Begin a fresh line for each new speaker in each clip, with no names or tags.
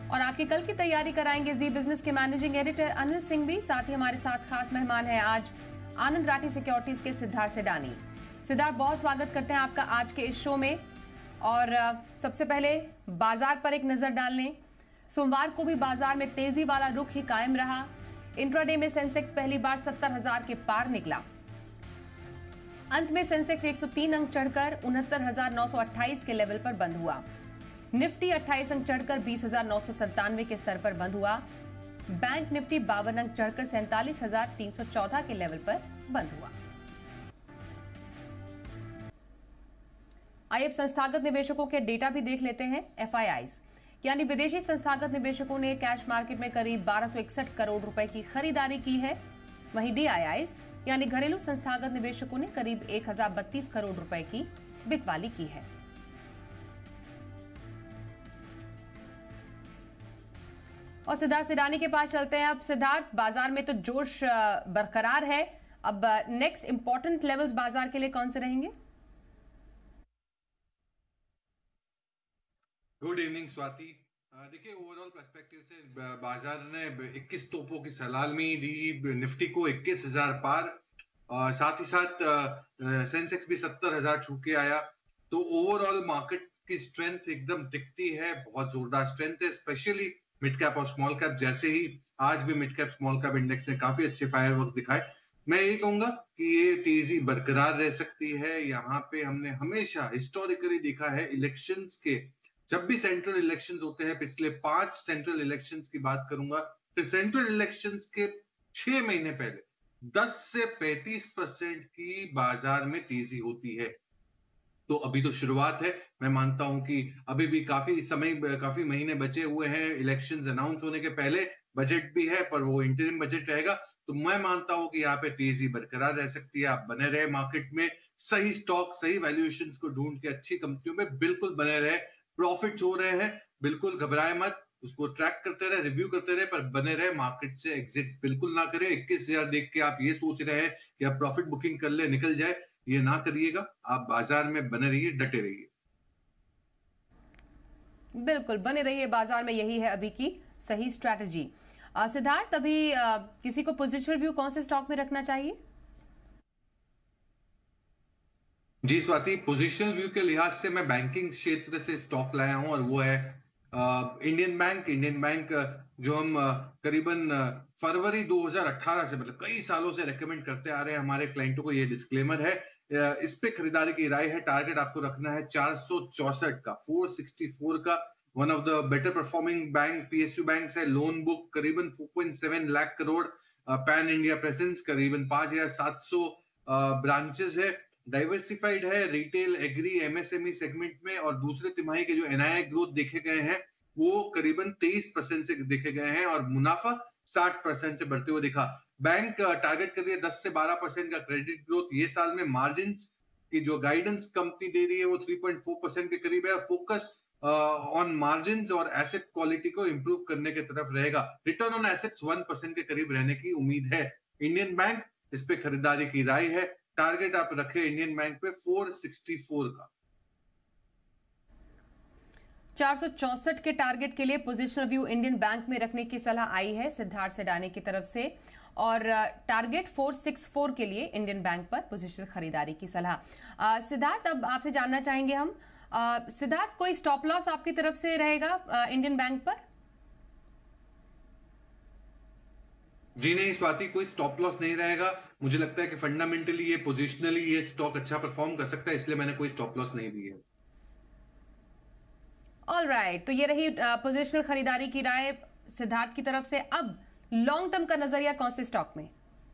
और आपकी कल की तैयारी कराएंगे जी बिजनेस के मैनेजिंग एडिटर अनिल सिंह भी। साथ ही हमारे साथ खास मेहमान है आज आनंद राठी सिक्योरिटीज के सिद्धार्थ सेडानी। सिद्धार्थ, बहुत स्वागत करते हैं आपका आज के इस शो में। और सबसे पहले बाजार पर एक नजर डालने। सोमवार को भी बाजार में तेजी वाला रुख ही कायम रहा। इंट्राडे में सेंसेक्स पहली बार 70,000 के पार निकला। अंत में सेंसेक्स 103 अंक चढ़कर 69,928 के लेवल पर बंद हुआ। निफ्टी 28 अंक चढ़कर 20,997 के स्तर पर बंद हुआ। बैंक निफ्टी 52 अंक चढ़कर 47,314 के लेवल पर बंद हुआ। आइए अब संस्थागत निवेशकों के डेटा भी देख लेते हैं। FIIs यानी विदेशी संस्थागत निवेशकों ने कैश मार्केट में करीब 1261 करोड़ रुपए की खरीदारी की है। वहीं DIIs यानी घरेलू संस्थागत निवेशकों ने करीब 1032 करोड़ रुपए की बिकवाली की है। और सिद्धार्थ सेडानी के पास चलते हैं। अब सिद्धार्थ, बाजार में तो जोश बरकरार है। अब नेक्स्ट इंपॉर्टेंट लेवल्स बाजार के लिए कौन से रहेंगे?
Good evening Swati. देखिए, ओवरऑल पर्सपेक्टिव से बाजार ने 21 तोपों की सलामी दी निफ्टी को 21,000 पार। साथ ही साथ सेंसेक्स भी 70,000 छू के आया। तो ओवरऑल मार्केट की स्ट्रेंथ एकदम दिखती है, बहुत जोरदार स्ट्रेंथ है, स्पेशली मिड कैप और स्मॉल कैप। जैसे ही आज भी mid cap small cap index ने काफी अच्छे फायरवर्क्स दिखाए। मैं यही कहूंगा कि ये तेजी बरकरार रह सकती है। यहाँ पे हमने हमेशा हिस्टोरिकली देखा है, इलेक्शंस के जब भी सेंट्रल इलेक्शंस होते हैं, पिछले 5 सेंट्रल इलेक्शंस की बात करूंगा, तो सेंट्रल इलेक्शंस के 6 महीने पहले 10 से 35% की बाजार में तेजी होती है। तो अभी तो शुरुआत है। मैं मानता हूं कि अभी भी काफी महीने बचे हुए हैं इलेक्शंस अनाउंस होने के पहले। बजट भी है, पर वो इंटरिम बजट रहेगा। तो मैं मानता हूं कि यहाँ पे तेजी बरकरार रह सकती है। आप बने रहे मार्केट में, सही स्टॉक सही वैल्यूएशंस को ढूंढ के अच्छी कंपनियों में बिल्कुल बने रहे। प्रॉफिट्स हो रहे हैं, बिल्कुल घबराए मत, उसको ट्रैक करते रहे, रिव्यू करते रहे, पर बने रहे। मार्केट से एग्जिट बिल्कुल ना करें। 21,000 देख के आप ये सोच रहे हैं कि आप प्रॉफिट बुकिंग कर ले, निकल जाए, ये ना करिएगा। आप बाजार में बने रहिए, डटे रहिए।
बिल्कुल बने रहिए बाजार में, यही है अभी की सही स्ट्रैटेजी। सिद्धार्थ, अभी किसी को पोजिशनल व्यू कौन से स्टॉक में रखना चाहिए?
जी स्वाति, पोजिशनल व्यू के लिहाज से मैं बैंकिंग क्षेत्र से स्टॉक लाया हूं, और वो है इंडियन बैंक। इंडियन बैंक जो हम करीबन फरवरी 2018 से, मतलब कई सालों से रेकमेंड करते आ रहे हैं हमारे क्लाइंटों को। ये डिस्क्लेमर है, इस पे खरीदारी की राय है। टारगेट आपको रखना है 464 का, 464 का। One of the better performing bank PSU bank है। लोन बुक करीबन 4.7 lakh crore. Pan India presence करीबन 5,700 ब्रांचेस है। डाइवर्सिफाइड है रिटेल, एग्री, MSME सेगमेंट में। और दूसरे तिमाही के जो NII ग्रोथ देखे गए हैं वो करीबन 23% से देखे गए हैं, और मुनाफा 60% से बढ़ते हुए दिखा। बैंक टारगेट कर रही है 10 से 12% का क्रेडिट ग्रोथ ये साल में। मार्जिन की जो गाइडेंस कंपनी दे रही है वो 3.4% के करीब है। फोकस ऑन मार्जिन और एसेट क्वालिटी को इंप्रूव करने की तरफ रहेगा। रिटर्न ऑन एसेट्स 1% के करीब रहने की उम्मीद है। इंडियन बैंक, इस पे खरीदारी की राय है। टारगेट आप रखे इंडियन बैंक पे 464 का।
464 के टारगेट के लिए पोजिशनल व्यू इंडियन बैंक में रखने की सलाह आई है सिद्धार्थ सेडानी की तरफ से। और टारगेट 464 के लिए इंडियन बैंक पर पोजिशनल खरीदारी की सलाह। सिद्धार्थ, अब आपसे जानना चाहेंगे हम, सिद्धार्थ, कोई स्टॉप लॉस आपकी तरफ से रहेगा इंडियन बैंक पर?
जी नहीं स्वाति, कोई स्टॉप लॉस नहीं रहेगा। मुझे लगता है कि फंडामेंटली ये पोजिशनली ये स्टॉक अच्छा परफॉर्म कर सकता है, इसलिए मैंने कोई स्टॉप लॉस नहीं दी है।
ऑलराइट, तो ये रही पोजिशनल खरीदारी की राय सिद्धार्थ की तरफ से। अब लॉन्ग टर्म का नजरिया कौन से स्टॉक में?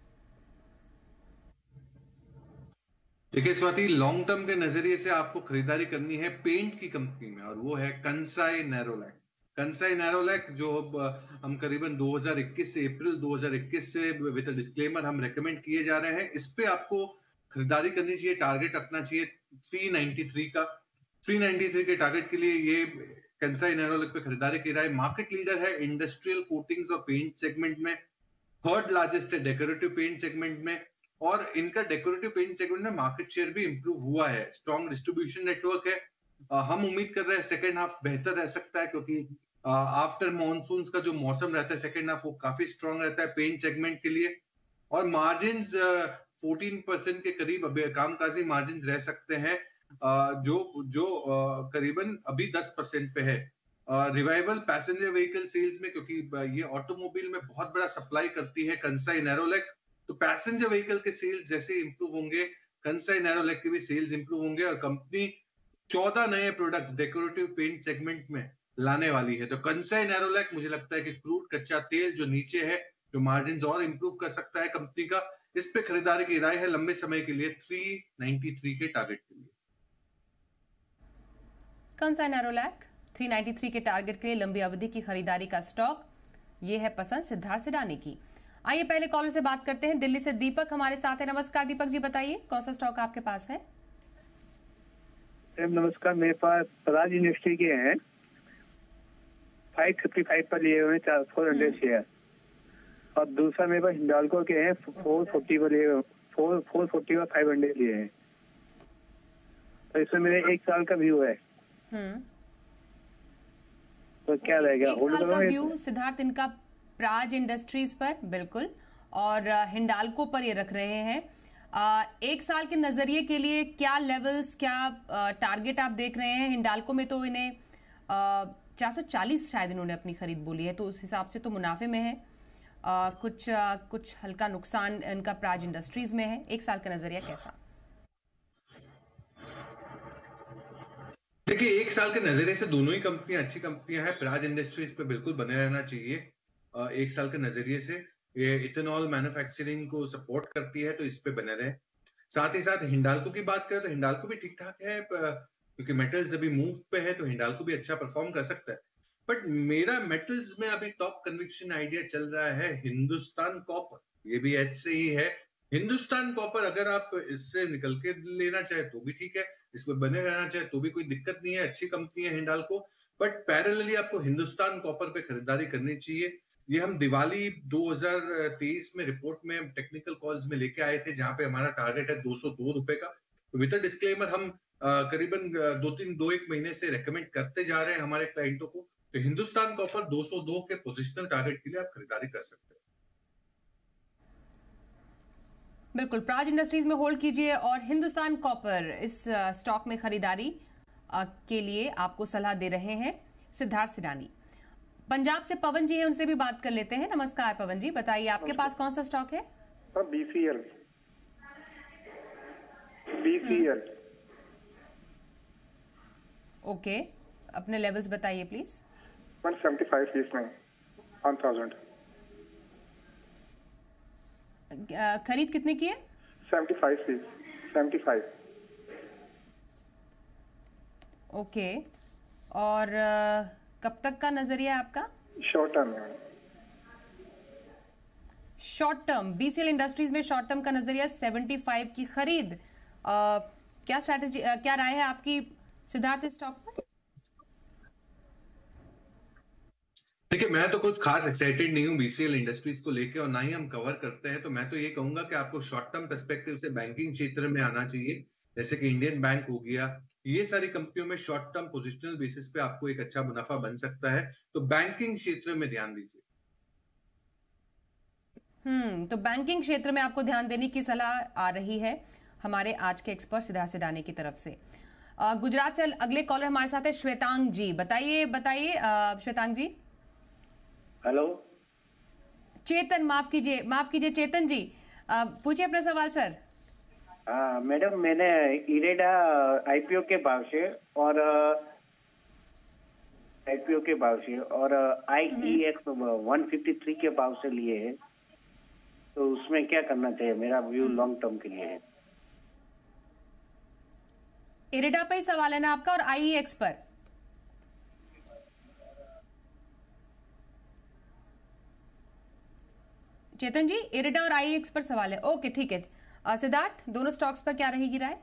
देखिए स्वाति, लॉन्ग टर्म के नजरिए से आपको खरीदारी करनी है पेंट की कंपनी में, और वो है कंसाई नेरोलैक। कंसाई नेरोलैक जो हम करीबन 2021 से, अप्रैल 2021 से विद डिस्क्लेमर हम रेकमेंड किए जा रहे हैं। इस पे आपको खरीदारी करनी चाहिए। टारगेट रखना चाहिए 393 का। 393 के टारगेट के लिए ये कंसाई नेरोलैक पे खरीदारी की राय। मार्केट लीडर है इंडस्ट्रियल कोटिंग्स और पेंट सेगमेंट में। थर्ड लार्जेस्ट है डेकोरेटिव पेंट सेगमेंट में, और इनका डेकोरेटिव पेंट सेगमेंट में मार्केट शेयर भी इंप्रूव हुआ है। स्ट्रॉन्ग डिस्ट्रीब्यूशन नेटवर्क है। हम उम्मीद कर रहे हैं सेकेंड हाफ बेहतर रह सकता है, क्योंकि आफ्टर मॉनसून का जो मौसम रहता है सेकेंड हाफ वो काफी स्ट्रांग रहता है पेंट सेगमेंट के लिए, और मार्जिन 14% के करीब अभी कामकाजी मार्जिन रह सकते हैं, जो जो करीबन अभी 10% पे है। रिवाइवल पैसेंजर व्हीकल सेल्स में, क्योंकि ये ऑटोमोबाइल में बहुत बड़ा सप्लाई करती है कंसाई नैरोलैक, तो पैसेंजर व्हीकल के सेल्स जैसे इंप्रूव होंगे, कंसाई नैरोलैक के भी सेल्स इंप्रूव होंगे, और कंपनी 14 नए प्रोडक्ट डेकोरेटिव पेंट सेगमेंट में लाने वाली है। तो कंसाई नैरोलैक मुझे लगता है कि क्रूड कच्चा तेल जो नीचे है, जो मार्जिन और इंप्रूव कर सकता है कंपनी का, इस पे खरीदारी की राय है लंबे समय के लिए 393 के टारगेट के लिए।
कंसाई नैरोलैक 393 के टारगेट के लिए लंबी अवधि की खरीदारी का स्टॉक, ये है पसंद सिद्धार्थ सिडानी की। आइए पहले कॉलर से बात करते हैं। दिल्ली से दीपक हमारे साथ है। नमस्कार दीपक जी, बताइए कौन सा स्टॉक आपके पास है?
नमस्कार, मेरे पास प्राज इंडस्ट्री के हैं 555 पर लिए हुए 400 शेयर, और दूसरा मेरे पास हिंडाल्को के हैं 440 पर लिए 440 और 500 लिए हैं। तो इसमें मेरे 1 साल का व्यू है, तो क्या रहेगा?
1 साल का व्यू सिद्धार्थ इनका प्राज इंडस्ट्रीज पर बिल्कुल, और हिंडाल्को पर ये रख रहे हैं। 1 साल के नजरिए के लिए क्या लेवल्स, क्या टारगेट आप देख रहे हैं? हिंडाल्को में तो इन्हें 440 शायद इन्होंने अपनी खरीद बोली है, तो उस हिसाब से तो मुनाफे में है। कुछ हल्का नुकसान इनका प्राज इंडस्ट्रीज में है। 1 साल का नजरिया कैसा?
देखिए, 1 साल के नजरिए से दोनों ही कंपनियां अच्छी कंपनियां हैं। प्राज इंडस्ट्रीज पे बिल्कुल बने रहना चाहिए। 1 साल के नजरिए से ये इथेनॉल मैन्युफैक्चरिंग को सपोर्ट करती है, तो इस पे बने रहे। साथ ही साथ हिंडाल्को की बात करें तो हिंडाल्को भी ठीक ठाक है, क्योंकि मेटल्स अभी मूव पे है, तो हिंडाल्को भी अच्छा परफॉर्म कर सकता है। बट मेरा मेटल्स में अभी टॉप कन्विक्शन आइडिया चल रहा है हिंदुस्तान कॉपर। ये भी एच से ही है। हिंदुस्तान कॉपर अगर आप इससे निकल के लेना चाहे तो भी ठीक है, इसमें बने रहना चाहे तो भी कोई दिक्कत नहीं है, अच्छी कंपनी है हिंडाल्को। बट पैरेलली आपको हिंदुस्तान कॉपर पे खरीदारी करनी चाहिए। ये हम दिवाली 2023 में रिपोर्ट में टेक्निकल कॉल्स में लेके आए थे, जहां पे हमारा टारगेट है 202 रुपए का। विद डिस्क्लेमर हम करीबन 2-1 महीने से रेकमेंड करते जा रहे हैं हमारे क्लाइंटों को। तो हिंदुस्तान कॉपर 202 के पोजिशनल टारगेट के लिए आप खरीदारी कर सकते हैं।
बिल्कुल, प्राज इंडस्ट्रीज में होल्ड कीजिए, और हिंदुस्तान कॉपर इस स्टॉक में खरीदारी के लिए आपको सलाह दे रहे हैं सिद्धार्थ सिडानी। पंजाब से पवन जी है, उनसे भी बात कर लेते हैं। नमस्कार पवन जी, बताइए आपके पास कौन सा स्टॉक है?
बीसीएल। बीसीएल
ओके, अपने लेवल्स बताइए प्लीज।
175 इसमें 1000।
खरीद कितने की है?
75।
ओके, और कब तक का नजरिया है आपका?
शॉर्ट टर्म है।
शॉर्ट टर्म बीसीएल इंडस्ट्रीज में शॉर्ट टर्म का नजरिया 75 की खरीद। क्या स्ट्रैटेजी, क्या राय है आपकी सिद्धार्थ इस स्टॉक पर?
देखिए, मैं तो कुछ खास एक्साइटेड नहीं हूं बीसीएल इंडस्ट्रीज को लेके, और ना ही हम कवर करते हैं। तो मैं तो ये कहूंगा कि आपको शॉर्ट टर्म पर्सपेक्टिव से बैंकिंग क्षेत्र में आना चाहिए, जैसे कि इंडियन बैंक हो गया। ये सारी कंपनियों में शॉर्ट टर्म पोजिशनल बेसिस पे आपको एक अच्छा मुनाफा बन सकता है, तो बैंकिंग क्षेत्र में ध्यान दीजिए।
तो बैंकिंग क्षेत्र में आपको ध्यान देने की सलाह आ रही है हमारे आज के एक्सपर्ट सिद्धार्थ सिडानी की तरफ से। गुजरात से अगले कॉलर हमारे साथ है श्वेतांग जी। बताइए श्वेतांग जी।
हेलो।
चेतन, माफ कीजिए चेतन जी, पूछिए अपना सवाल सर।
मैडम, मैंने इरेडा आईपीओ के भाव से और आईईएक्स 153 के भाव से लिए हैं, तो उसमें क्या करना चाहिए? मेरा व्यू लॉन्ग टर्म के लिए है।
इरेडा पे ही सवाल है ना आपका, और आईईएक्स पर? चेतन जी, इरेडा और आईईएक्स पर सवाल है। ओके ठीक है। सिद्धार्थ, दोनों स्टॉक्स पर क्या रहेगी राय?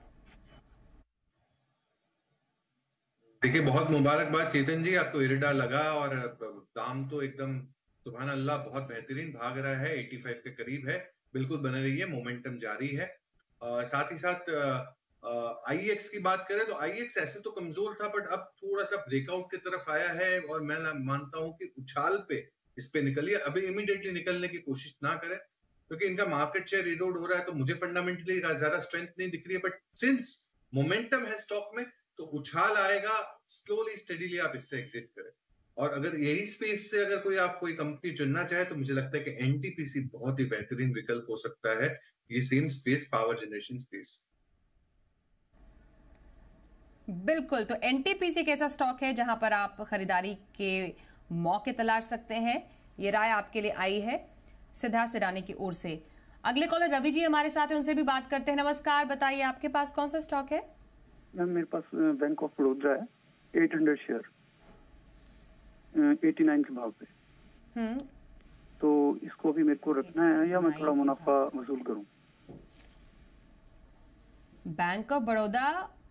देखिए, बहुत मुबारकबाद चेतन जी, आपको इरेडा लगा, और दाम तो एकदम सुभान अल्लाह बहुत बेहतरीन भाग रहा है, 85 के करीब है। बिल्कुल बने रहिए, मोमेंटम जारी है। साथ ही साथ आईएक्स की बात करें तो आईएक्स ऐसे तो कमजोर था, बट अब थोड़ा सा ब्रेकआउट की तरफ आया है और मैं मानता हूं कि उछाल पे इस पे निकलिए, अभी इमीडिएटली निकलने की कोशिश ना करें क्योंकि इनका मार्केट शेयर इरोड हो रहा है। तो मुझे फंडामेंटली ज्यादा स्ट्रेंथ नहीं दिख रही है, बट सिंस मोमेंटम है स्टॉक में तो उछाल आएगा, स्लोली स्टेडीली आप इससे एग्जिट करें। और अगर यही स्पेस से अगर कोई कंपनी चुनना चाहे तो मुझे लगता है कि एनटीपीसी बहुत ही बेहतरीन विकल्प हो सकता है। ये same space, power generation space.
बिल्कुल, तो एनटीपीसी एक ऐसा स्टॉक है जहां पर आप खरीदारी के मौके तलाश सकते हैं। ये राय आपके लिए आई है सिद्धार्थ सिडानी की ओर से। अगले कॉलर रवि जी हमारे साथ हैं, उनसे भी बात करते हैं। नमस्कार, बताइए आपके पास कौन सा स्टॉक है?
मैम मेरे पास बैंक ऑफ बड़ौदा है, 800 शेयर 89 के भाव पे। तो इसको भी मेरे को रखना है या मैं थोड़ा मुनाफा वसूल करूं?
बैंक ऑफ बड़ौदा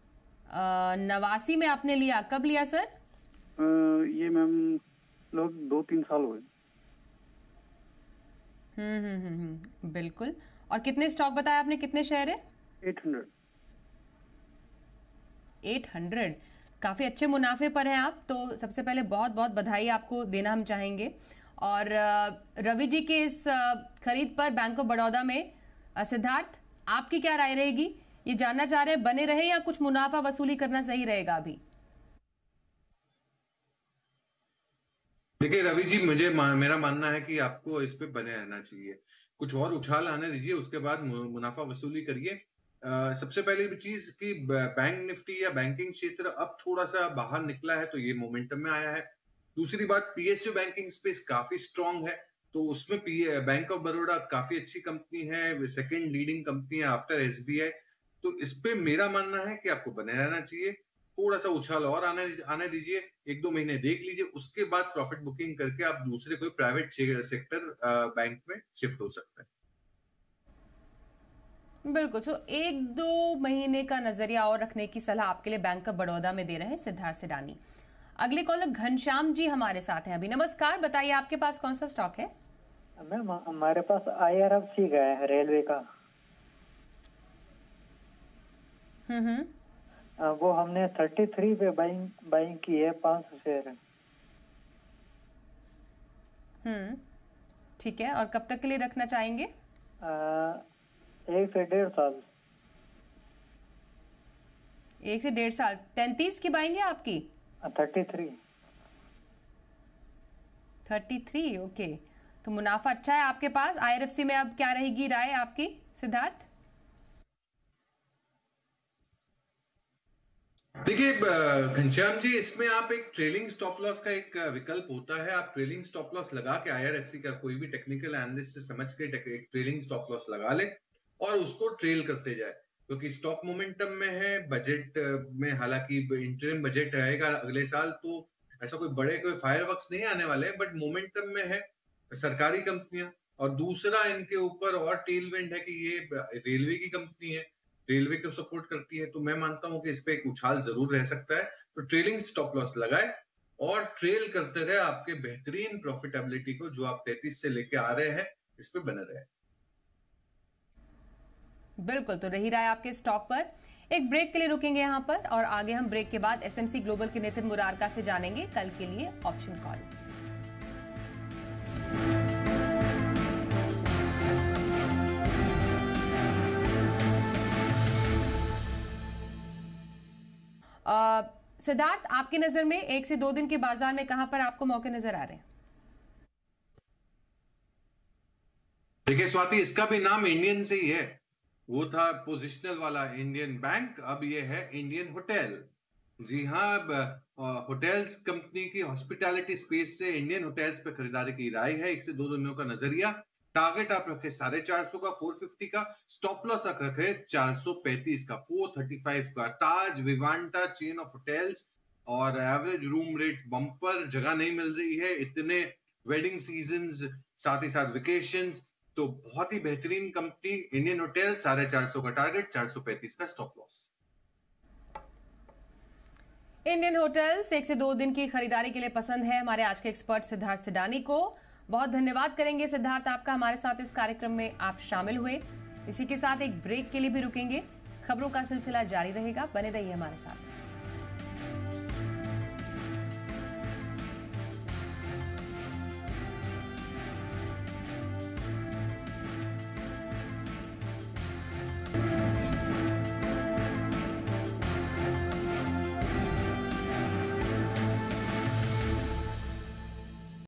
89 में आपने लिया, कब लिया सर?
ये मैम लोग 2-3 साल हुए।
बिल्कुल। और कितने स्टॉक बताया आपने, कितने शेयर है? 800। काफी अच्छे मुनाफे पर हैं आप, तो सबसे पहले बहुत बहुत बधाई आपको देना हम चाहेंगे। और रवि जी के इस खरीद पर बैंक ऑफ बड़ौदा में सिद्धार्थ आपकी क्या राय रहेगी? ये जानना चाह रहे हैं बने रहे या कुछ मुनाफा वसूली करना सही रहेगा अभी?
देखिए रवि जी, मेरा मानना है कि आपको इस पे बने रहना चाहिए, कुछ और उछाल आने दीजिए, उसके बाद मुनाफा वसूली करिए। सबसे पहली चीज कि बैंक निफ्टी या बैंकिंग क्षेत्र अब थोड़ा सा बाहर निकला है तो ये मोमेंटम में आया है। दूसरी बात, पीएसयू बैंकिंग स्पेस काफी स्ट्रांग है, तो उसमें बैंक ऑफ बड़ौदा काफी अच्छी कंपनी है, सेकंड लीडिंग कंपनी है आफ्टर एसबीआई। तो इस पे मेरा मानना है कि आपको बने रहना चाहिए, थोड़ा सा उछाल और आने दीजिए, 1-2 महीने देख लीजिए, उसके बाद प्रॉफिट बुकिंग करके आप दूसरे कोई प्राइवेट सेक्टर बैंक में शिफ्ट हो सकते हैं।
बिल्कुल। तो 1-2 महीने का नजरिया और रखने की सलाह आपके लिए बैंक ऑफ बड़ौदा में दे रहे हैं सिद्धार्थ सिडानी। अगले कॉलर घनश्याम जी हमारे साथ हैं अभी। नमस्कार, बताइए आपके पास कौन सा स्टॉक है?
मैम हमारे पास IRFC का है, रेलवे का। वो हमने 33 पे बाइंग की है, 500 शेयर है।
ठीक है, और कब तक के लिए रखना चाहेंगे?
1 से 1.5 साल।
1 से 1.5 साल। 33 की बाइंग है आपकी? 33, ओके। तो मुनाफा अच्छा है आपके पास। IRFC में अब क्या रहेगी राय आपकी सिद्धार्थ?
देखिए घनश्याम जी, इसमें आप एक ट्रेलिंग स्टॉप लॉस का एक विकल्प होता है, आप ट्रेलिंग स्टॉप लॉस लगा के IRFC का कोई भी टेक्निकल एनालिस्ट से समझ के एक ट्रेलिंग स्टॉप लॉस लगा ले और उसको ट्रेल करते जाए, क्योंकि स्टॉक मोमेंटम में है। बजट में हालांकि इंटरिम बजट आएगा अगले साल, तो ऐसा कोई फायरवर्क्स नहीं आने वाले, बट मोमेंटम में है सरकारी कंपनियां। और दूसरा इनके ऊपर और टेलविंड है कि ये रेलवे की कंपनी है, रेलवे को सपोर्ट करती है, तो मैं मानता हूं कि इस पे एक उछाल जरूर रह सकता है। तो ट्रेलिंग स्टॉप लॉस लगाए और ट्रेल करते रहे आपके बेहतरीन प्रॉफिटेबिलिटी को, जो आप 33 से लेके आ रहे हैं, इस पे बने रहे।
बिल्कुल, तो रही राय आपके स्टॉक पर। एक ब्रेक के लिए रुकेंगे यहां पर और आगे हम ब्रेक के बाद एसएमसी ग्लोबल के नितिन मुरारका से जानेंगे कल के लिए ऑप्शन कॉल। सिद्धार्थ, आपकी नजर में 1 से 2 दिन के बाजार में कहां पर आपको मौके नजर आ रहे हैं?
देखिए स्वाति, इसका भी नाम इंडियन से ही है। वो था पोजिशनल वाला इंडियन बैंक, अब ये है इंडियन होटल। जी हाँ, होटल्स कंपनी की हॉस्पिटैलिटी स्पेस से इंडियन होटल्स पे खरीदारी की राय है। 1 से 2 दिनों का नजरिया, टारगेट आप रखे 450 का, 450 का, स्टॉप लॉस आप रखे 435 का, 435 का। Taj Vivanta chain of hotels और एवरेज रूम रेट बम्पर, जगह नहीं मिल रही है, इतने वेडिंग सीजन्स, साथ ही साथ वेकेशंस, तो बहुत ही बेहतरीन कंपनी इंडियन होटल। 450 का टारगेट, 435 का स्टॉप लॉस।
इंडियन होटल्स 1 से 2 दिन की खरीदारी के लिए पसंद है हमारे आज के एक्सपर्ट सिद्धार्थ सिडानी को। बहुत धन्यवाद करेंगे सिद्धार्थ आपका, हमारे साथ इस कार्यक्रम में आप शामिल हुए। इसी के साथ एक ब्रेक के लिए भी रुकेंगे, खबरों का सिलसिला जारी रहेगा, बने रहिए हमारे साथ।